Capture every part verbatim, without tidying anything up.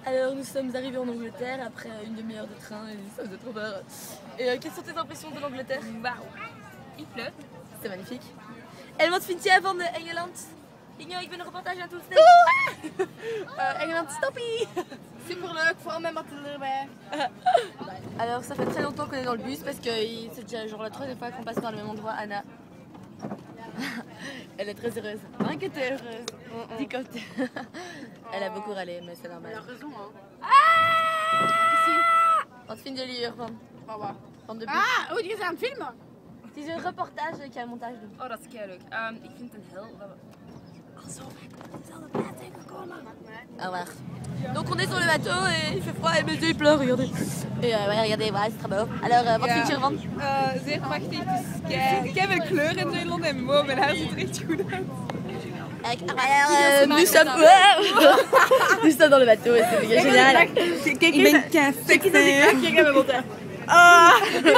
Alors nous sommes arrivés en Angleterre après une demi-heure de train et ça faisait trop peur. Et euh, quelles sont tes impressions de l'Angleterre? Wauw, il pleut. C'est magnifique. En wat vind jij van Engeland? Inge, ik ben een reportage aan het doen. uh, Engeland, stoppie! Superleuk, vooral met Mathilde erbij. Alors ça fait très longtemps qu'on est dans le bus parce que c'est déjà genre la troisième fois qu'on passe par le même endroit. Anna, elle est très heureuse. Hein que t'es heureuse? Dis comme t'es. Elle a beaucoup râlé, mais c'est normal. Elle a raison, hein. Ah! Wat vinden jullie hiervan? Van wat? Van de bus. Ah, oh, die is aan het filmen. Het is een reportage dat jij een montage doet. Oh, dat is kei leuk. Um, ik vind het een heel... Al zo vaak op dezelfde plaats zijn gekomen. Ah ouais. Donc on est sur le bateau et il fait froid et mes yeux ils pleurent, regardez. Et euh, ouais, regardez, voilà, c'est très beau. Alors, uh, wat ja. vind je ervan? Uh, zeer prachtig. Het is kei, kei veel kleur in Nederland en mooi. Mijn haar ziet er echt goed uit. Alors, euh, nous sommes... nous sommes dans le bateau et c'est méga génial. Kijk, ik ben kei sexy. Kijk naar mijn Ah!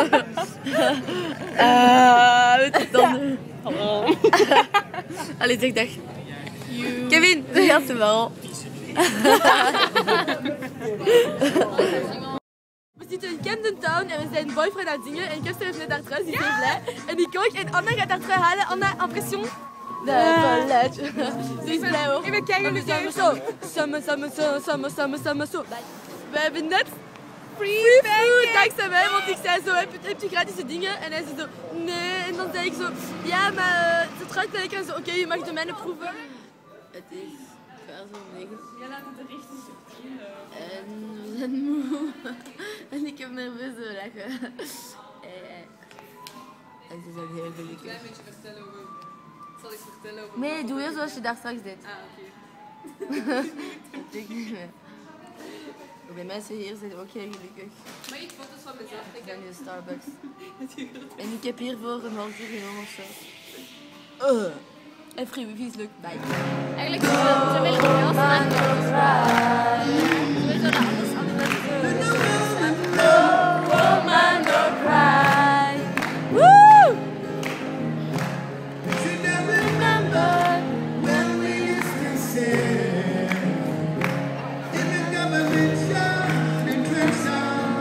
Ah, het is dan... Allez, zeg dag. Kevin, regarde, c'est marrant. We zitten in Camden Town en we zijn boyfriend aan het zingen en Kester is net daar terug, die is heel blij. En ik ook en Anna gaat daar terug halen. Anna, impression? De toilet. Ze is blij hoor. Ik ben kei gelukkig. Zo, samen, samen, zo, samen, samen, samen, zo. We hebben net free food dankzij mij, want ik zei zo, heb je, heb je gratis dingen? En hij zei zo, nee. En dan zei ik zo, ja, maar uh, het ruikt lekker. En zo, oké, okay, je mag de mijne proeven. Het is ver zo negen. Jij laat het er richtig subtiel. En we zijn moe. En ik heb nerveus zo lachen. En ze zijn heel gelukkig. Een klein beetje vertellen over... Ik zal iets vertellen over... Nee, doe je zoals je daar straks deed. Ah, oké. Ik niet meer. De mensen hier zijn ook heel gelukkig. Mag ik foto's van mezelf Ik trekken? ben in Starbucks. En ik heb hiervoor een half uur genomen of zo. Uh. En free wifi is leuk. Bye. Eigenlijk is het zo willen we heel snel. We zullen alles anders No woman, no cry. Woo! Remember when we used to say in the government shop in Clemson,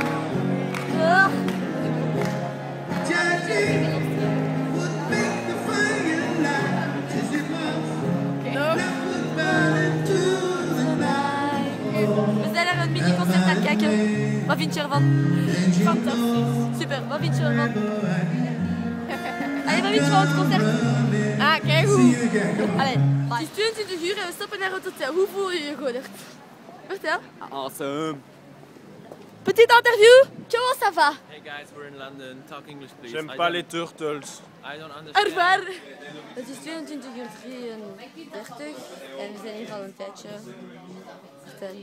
judging would make the fire light as it was. That would burn into the night. We zijn er een mini-concert aan het kijken. Wat vind je ervan? Fantastisch. Super, wat vind je ervan? Allee, wat vind je van het concert? Ah, kijk hoe. Allee, het is tweeëntwintig uur en we stoppen naar het hotel. Hoe voel je je, Godert? Vertel. Awesome. Petit interview. Comment ça va? Hey guys, we're in London. Talk English, please. J'aime I pas don't- les turtles. I don't Au understand. revoir. Het is tweeëntwintig uur drieëndertig en we zijn hier al een tijdje. Vertel.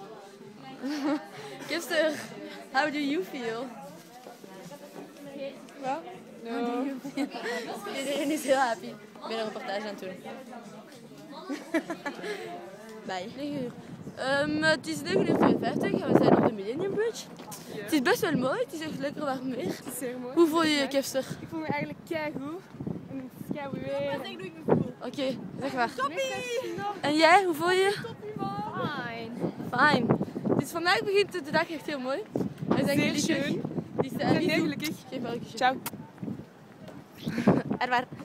Kester, how do you feel? Wat? How do you feel? Iedereen is heel happy. Ik ben een reportage aan het doen. Bye. negen uur. Um, het is negen uur vijfenvijftig en we zijn op de Millennium Bridge. Ja. Het is best wel mooi, het is echt lekker warm weer. Het is zeer mooi. Hoe voel je je, Kester? Ik voel me eigenlijk keigoed. En het is kei weer. Ik doe ik me voel. Oké, okay, zeg maar. Toppie! En jij, hoe voel je je? Toppie man! Fine. Fijn. Dus vandaag begint de dag echt heel mooi. We zijn Zeer gelukkig. schön. Dus, Ik uh, ben niet heel doen. gelukkig. Geef maar een kusje. Ciao. Er waar.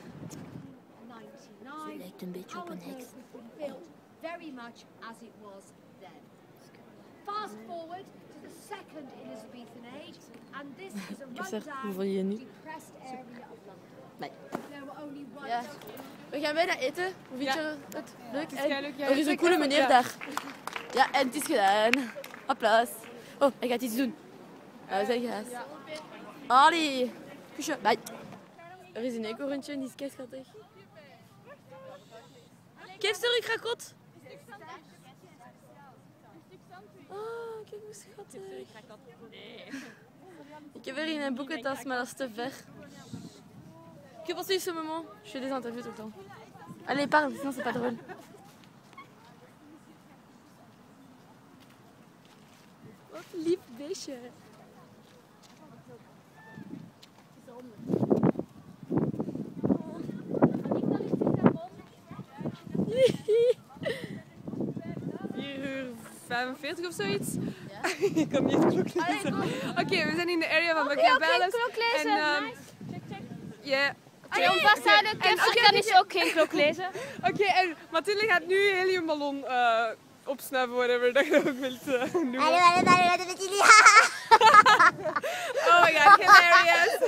Ze lijkt een beetje op een heks. Built very much as it was then. Fast forward to the second Elizabethan age, and this is a Kester, hoe rundown voel je je nu? depressed area of London. Nee. There were only one Ja. We gaan bijna eten. Hoe vind Ja. je het? Leuk? is En keileuk, ja. er is een Zeker. coole meneer Ja. daar. Ja, en het is gedaan. Applaus. Oh, hij gaat iets doen. Nou, we zijn gehaast. Allee. Kusje. Bye. Er is een eekhoorntje en die is kei schattig. Kester, ik ga kot. Oh, kijk hoe schattig. Ik heb er in een boekentas, maar dat is te ver. Que pensez-vous ce moment? Je fais des interviews tout le temps. Allez, parle, sinon c'est pas drôle. Wat lief beestje. vier uur vijfenveertig of zoiets. Ja? Ik kan niet klok lezen. Oké, okay, we zijn in de area van Buckingham Oké, Palace. klok lezen. En, um, Nice. Check, check. Ja. Okay, om vasthouden, Kevin kan dus ook geen klok lezen. Oké, okay, en Mathilde gaat nu een heliumballon uh, opsnuiven, whatever dat je ook wilt uh, noemen. Hallo, hallo, hallo, hallo, met jullie. Oh my god, hilarious.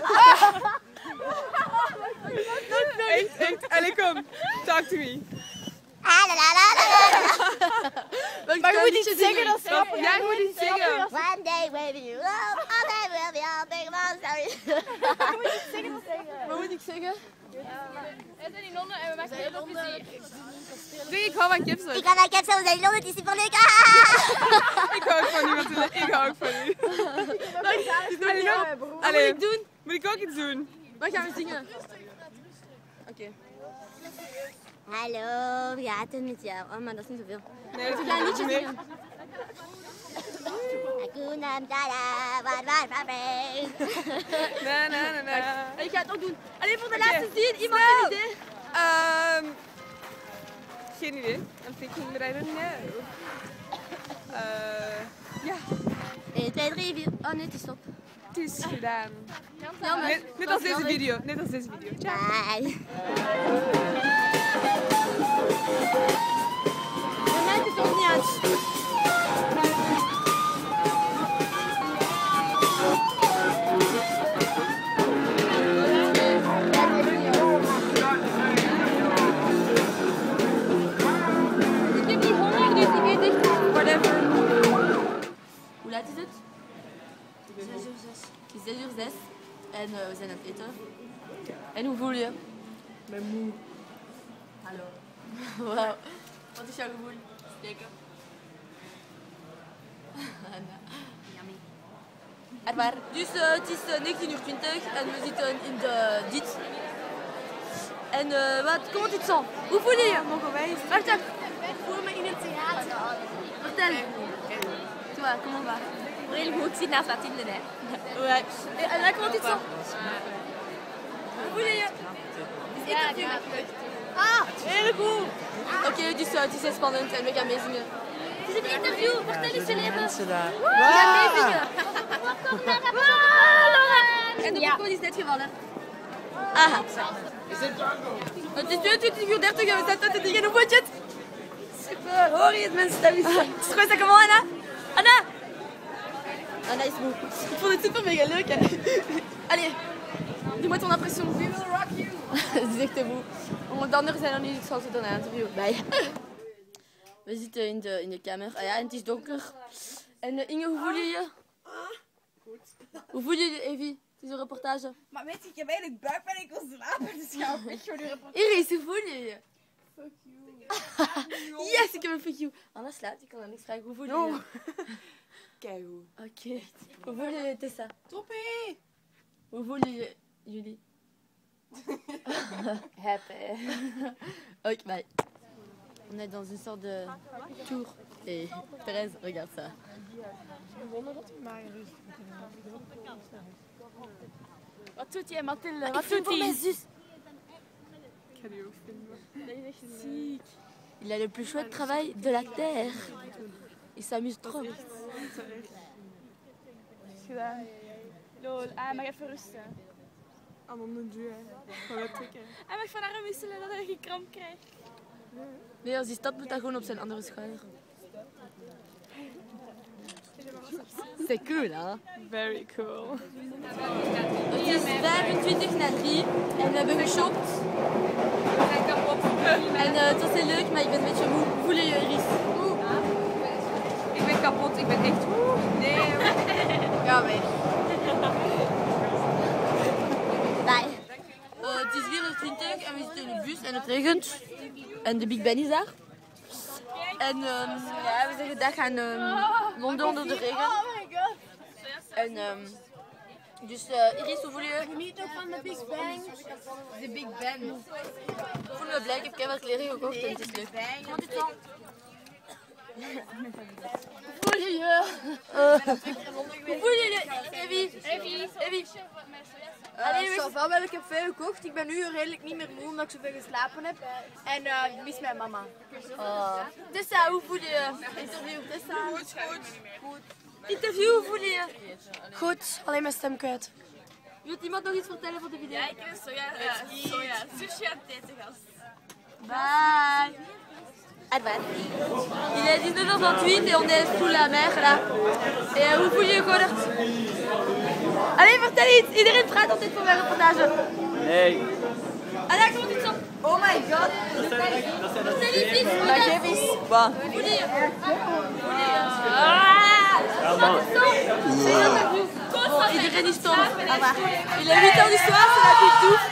Echt, echt. Allee, kom. Talk to me. Hallo, hallo, hallo. Maar je moet iets zeggen, dat snap je. Ja, je moet iets zeggen. One day will be love, all day will be all day long, sorry. Je moet iets zeggen, dat zeggen. Wat moet ik zeggen? We zijn in Londen en we maken heel veel plezier. Zeg, ik hou van kipsel. Ik ga naar Capsule, we zijn in Londen, het is super leuk. Ik hou ook van u, Mathilde. Ik hou ook van u. Allee, nog? Allee, moet ik doen? Moet ik ook iets doen? Wat gaan we zingen? Oké. Okay. Hallo, hoe gaat het met jou? Oh man, dat is niet zoveel. Nee, dat is een liedje zingen. Hakuna Matata, waar waar waar Nee, nee, nee, nee. Ik ga het ook doen. Alleen voor de Okay. laatste zin, iemand heeft een idee? Um, geen idee. I'm thinking that I don't know. Uh, ja, één, twee, drie, vier. Oh nee, het is stop. het is gedaan. Jammer. Net, net als deze video. Net als deze video. Ciao. Bye. Bij mij is het ook niet uit. Ik heb niet honger, dus ik weet echt whatever. Hoe laat is het? zes uur zes. Het is zes uur zes en uh, we zijn aan het eten. En hoe voel je? Ik ben moe. Hallo. Wauw. Wat is jouw gevoel? Steken. Yummy. Er waar. Dus uh, het is uh, negentien uur twintig en we zitten in de dit. En uh, wat? Comment tu te sens? Hoe voel je je? Mogen wij eens? Wacht even. Ik voel me in het theater. Vertel. Toi, comment va? Heel goed, ik zit naast Mathilde. Hè. Ouais. Et là, comment tu te sens? Hoe voel je je? Ja, ik ga het Ah, heel goed. Oké, okay, dus uh, het is heel spannend en we gaan meezingen. Het is een interview, vertel eens je leven. We gaan meezingen. En de Ja. microfoon is net gevallen. Aha. Het is tweeëntwintig uur dertig en we zijn tot de dingen op budget. Super, hoor je het mensen? Dat is het is comment Anna? Anna? Anna is moe. Ik vond het super mega leuk hè. Allez, dis-moi ton impression. We will rock you. Ze is echt te moe. Want anders zijn er nu, ik zal ze dan een interview bij. We zitten in de, in de kamer. Ah ja, en het is donker. En uh, Inge, hoe voel je je? Goed. Hoe voel je je, Evie? Het is een reportage. Maar weet je, ik heb eigenlijk buikpijn en ik wil slapen, dus ga op weg voor de reportage. Iris, hoe voel je je? Fuck you. Yes, ik heb een fuck you. Anna slaapt, ik kan haar niks vragen. Hoe voel je je? Kijk hoe. Oké. Okay. Hoe voel je je, Tessa? Toppie! Hoe voel je je, Julie? Happy. Ok, bye. On est dans une sorte de tour. Et Thérèse, regarde ça. Wat doet jij, Mathilde? Ik Wat film doet voor mijn hij? zus. Ik ga die ook filmen. Dat is echt ziek. Il a le plus chouette travail de la terre. Il s'amuse trop. Gedaan. Lol, hij mag even rusten. Aan onder de duur. Gewoon wat trekken. Hij mag van haar wisselen dat hij geen kramp krijgt. Nee, als hij stapt moet hij gewoon op zijn andere schouder. C'est cool, hè? Very cool. Het is vijfentwintig na drie en we hebben geshopt. We zijn kapot. En uh, het was heel leuk, maar ik ben een beetje moe. Hoe voel je je, Iris? Ik ben kapot, ik ben echt moe. Nee. Ga weg. Bye. Uh, het is vier uur twintig en we zitten in de bus en het regent. En de Big Ben is daar. En um, ja, we zeggen dag aan um, Londen onder de regen. Oh my god. En um, dus uh, Iris, hoe voel je je? Geniet ook van de Big Bang. De Big Ben. Ik voel me blij, ik heb keihard kleren gekocht en het is leuk. Comment tu te sens? Hoe voel je je? Uh, hoe voel je je, Evie? Evie. Evie. Allez, wees van wel, ik heb veel gekocht. Ik ben nu redelijk niet meer moe omdat ik zoveel geslapen heb. En uh, ik mis mijn mama. Oh. Tessa, hoe voel je je? Interview, Tessa. Goed, goed. Goed. Interview, hoe voel je je? Goed, alleen mijn stem kwijt. Wil iemand nog iets vertellen voor de video? Ja, ik heb soja, ja, soja, sushi aan het eten, gast. Bye. Il est dix-neuf heures vingt-huit et on est sous la mer là. Et euh, hoe voel je je, Godert? Allez, vertel iets! Iedereen praat altijd voor mijn reportage. Nee. Allez, comment tu te sens? Oh my god! Vertel iets, iets! Maar geef eens. Hoe voel je je? Hoe voel je je? Ah! Wat is dat? Bon, iedereen is stom. Il est huit heures du soir, c'est la petite douce.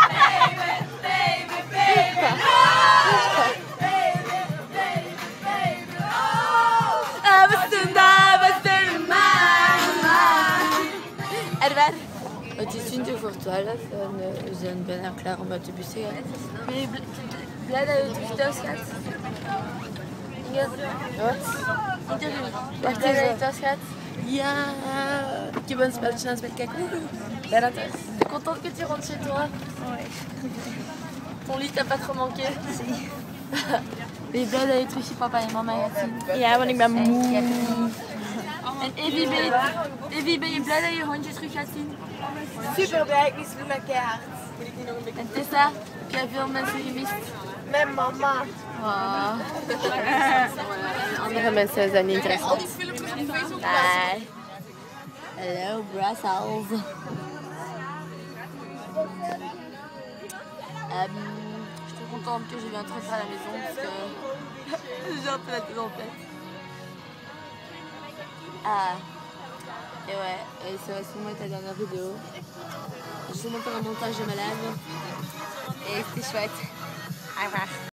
Edward. Het is twintig voor twaalf en uh, we zijn bijna klaar om uit de bus te gaan. Ben je blij dat je terug thuis gaat? Ja. Wat? Interview. Ben je blij dat je thuis gaat? Ja. Ik heb een spelletje aan het spelen. Kijk, bijna thuis. T'es contente que tu rentres chez toi? Oui. Ton lit t'a pas trop manqué? Si. Ben je blij dat je terug je papa en mama gaat zien? Ja, want ik ben moe. En Evie, ben je, Evie, ben je blij dat je hondje terug gaat zien? Super blij, ik mis Luna keihard. En Tessa, heb jij veel mensen gemist? Mijn mama. Oh. Andere mensen zijn niet interessant. Bye. Hello, Brussels. Euh, je suis contente que je viens de rentrer à la maison parce que j'ai un peu la tête en tête. Ah, et ouais, et ça va sûrement être la dernière vidéo. Je vais sûrement faire un montage de malade. Et c'était chouette. Au revoir.